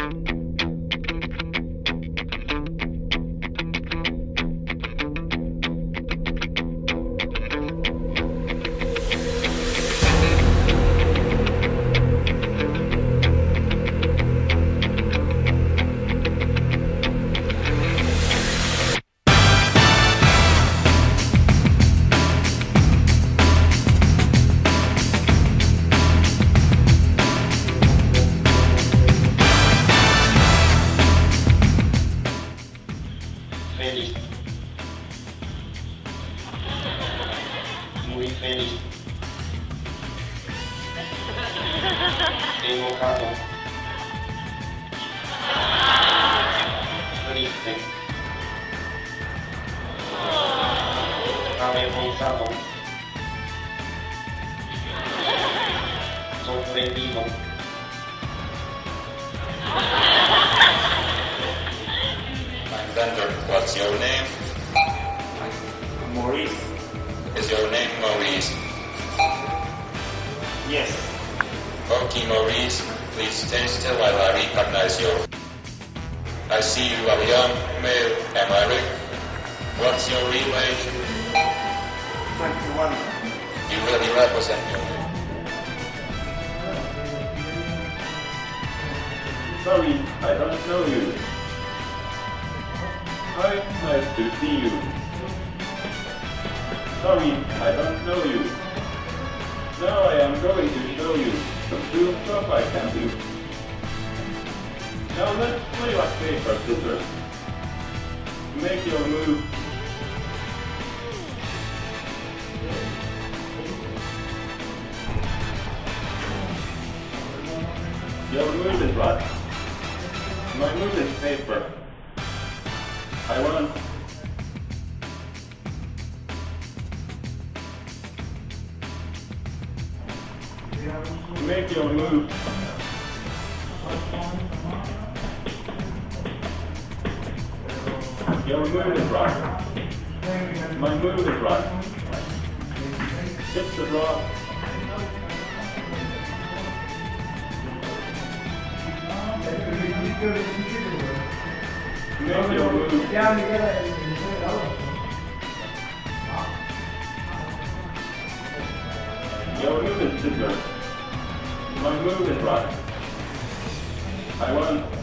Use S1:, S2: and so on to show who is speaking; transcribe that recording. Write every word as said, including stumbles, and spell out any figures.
S1: Feliz. Muy feliz. Enojado. Triste. Avergonzado. Sorprendido.
S2: Alexander, what's your name?
S3: Maurice.
S2: Is your name Maurice?
S3: Yes.
S2: Okay, Maurice, please stand still while I recognize you. I see you are young, male, am I right? What's your real age?
S3: twenty-one.
S2: You really represent me.
S4: Sorry, I don't know you. Hi, nice to see you. Sorry, I don't know you. Now I am going to show you some cool stuff I can do. Now let's play rock, paper, scissors. Make your move. Your move is rock. My move is paper. I won. Make your move. Your move is rock. My move is rock. It's the draw. Make your move. Your move is scissors. My move is rock. I won.